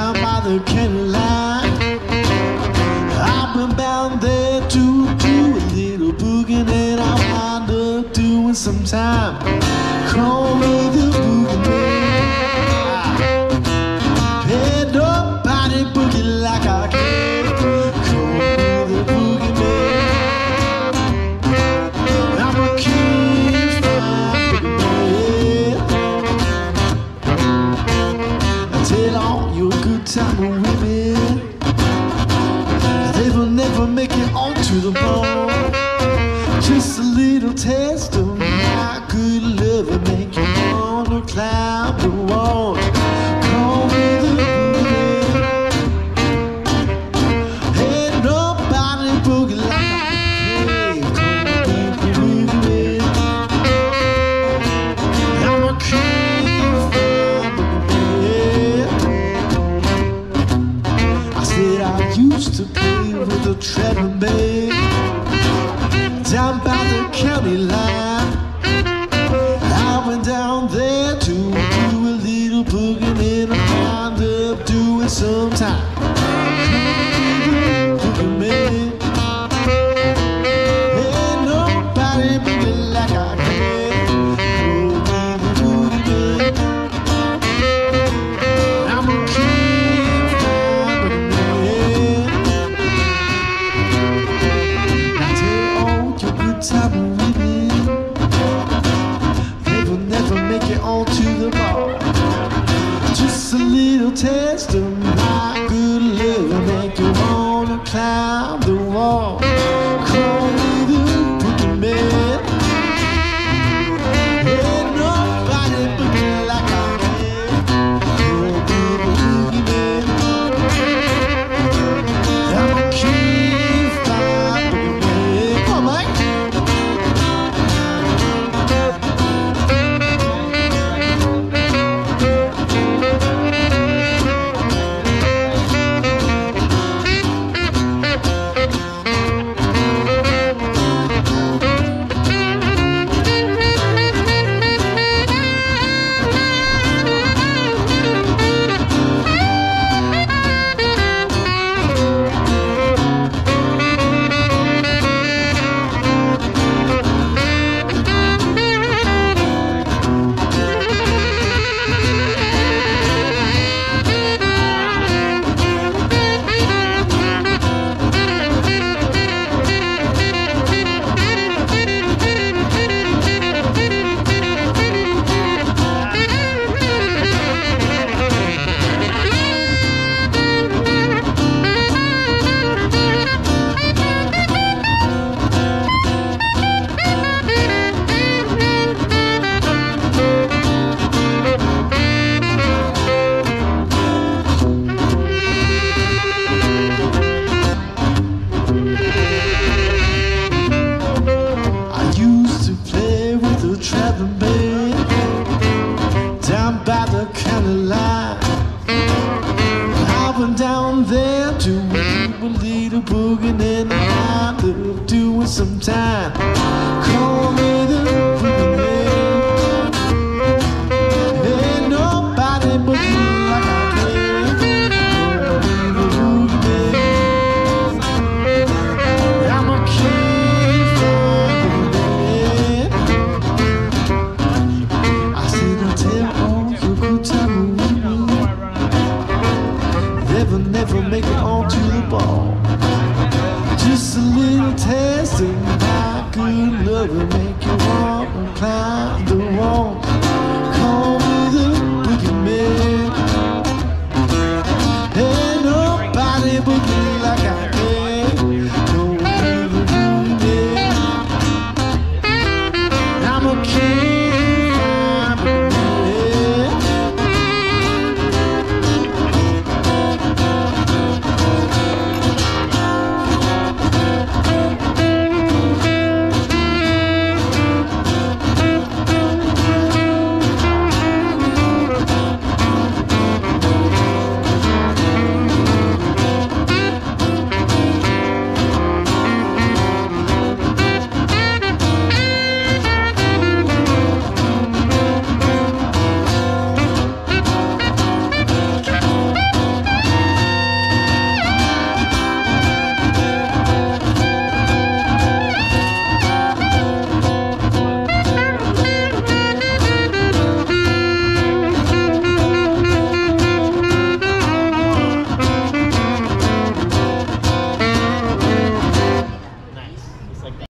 down by the county line. I've been bound there to do a little boogie, and I wind up doing some time. Call me the boogie man. Hey, nobody boogie like I can. Call me the boogie man. I'm a king from boogie man. I tell all your good time women, they will never make it onto the ball. Just a little taste of my good love will make you wanna climb the wall. Call me the boogie. Ain't nobody boogie like I can. Call me the boogie. I'm a king from boogie. I said I used to play with a treble band down by the county line. I went down there to do a little boogie, and I wound up doing some time. Boogie man, ain't nobody boogie like I can. Boogie man, I'm a king from boogie man. I tell all your good time women, they will never make it onto the ball. Just a little taste of my good love will make you wanna climb the wall. Call me the boogie man. Ain't nobody boogie like I can. Call me the boogie man. I'm a king from boogie man. Come on, Mike. Sometime, call me the boogie man. Ain't nobody boogie like I can. Call me the boogie man. I'm a king from boogie man. I said I tell all your good time women, they will never make it onto the ball. Just a little taste of my good love will make you walk and climb the wall. Call me the boogie man. Ain't nobody but me.